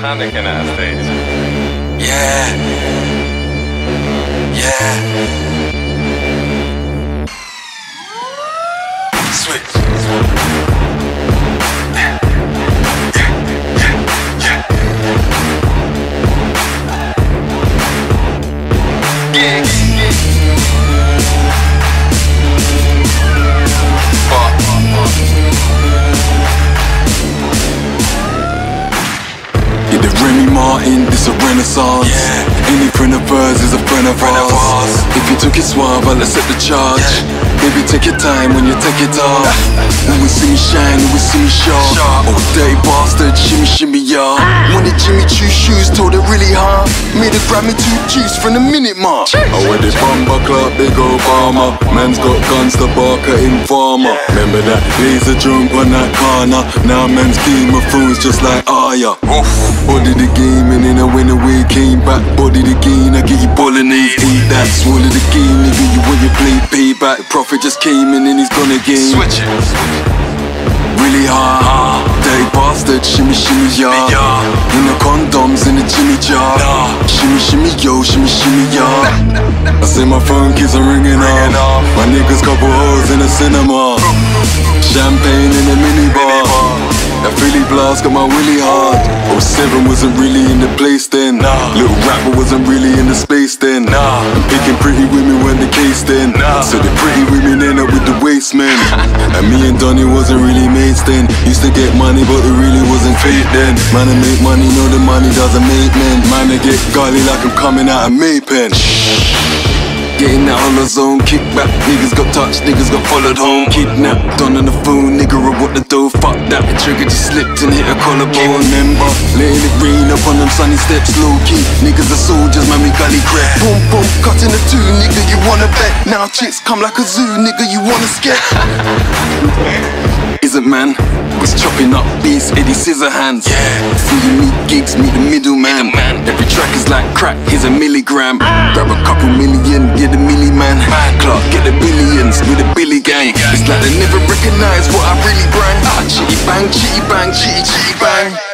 panicking at a stage. Yeah. Switch. The Remy Martin, this a renaissance. Any friend of ours is a friend of ours. If you took it suave, I'll accept the charge. Baby, take your time when you take it off. Always see me shine, always see me sharp. Oh, dirty bastard, shimmy, shimmy, y'all. Wanted Jimmy Choo shoes, told her really hard. Made her grab me 2 juice from the minute mark. Oh, when they bumper club, big Obama. Man's got guns, the Barker Informer. Remember that laser jump on that corner. Now man's Game of Thrones just like Arya. Body the game and then I went away, came back. Body the game, I get you bolognese, eat that. Swallow the game, nigga, you want your play payback. Prophet just came in and he's gone again. Switch it. Really hard, dirty bastard, shimmy, shimmy, y'all. In the condoms, in the Jimmy jar. Shimmy, shimmy, yo, shimmy, shimmy, y'all. I say my phone keeps on ringing off. My niggas couple hoes in the cinema. Champagne in the minibar. That Philly blast got my willy hard. 07 wasn't really in the place then. Little rapper wasn't really in the space then. And picking pretty women weren't the case then. So the pretty women end up with the waste men. And me and Donnie wasn't really mates then. Used to get money but it really wasn't fate then. Man, I make money, know the money doesn't make men. Man, I get golly like I'm coming out of Maypen. Getting that on the zone, kick back. Niggas got touched, niggas got followed home. Kidnapped, done on the phone, nigga, I want the dough. Fuck that, the trigger just slipped and hit a collarbone. Remember, letting it rain up on them sunny steps, low key. Niggas are soldiers, man, we gully crap. Boom, boom, cutting the 2, nigga, you wanna bet. Now chicks come like a zoo, nigga, you wanna skip. Isn't man, was chopping up beats, Eddie Scissorhands. See you meet gigs, meet the middleman. Every track is like crack, here's a milligram. Grab a couple million, yeah, the milli man. Clark, get the billions with the Billy gang. It's like they never recognize what I really bring. Chitty bang, chitty bang, chitty chitty bang.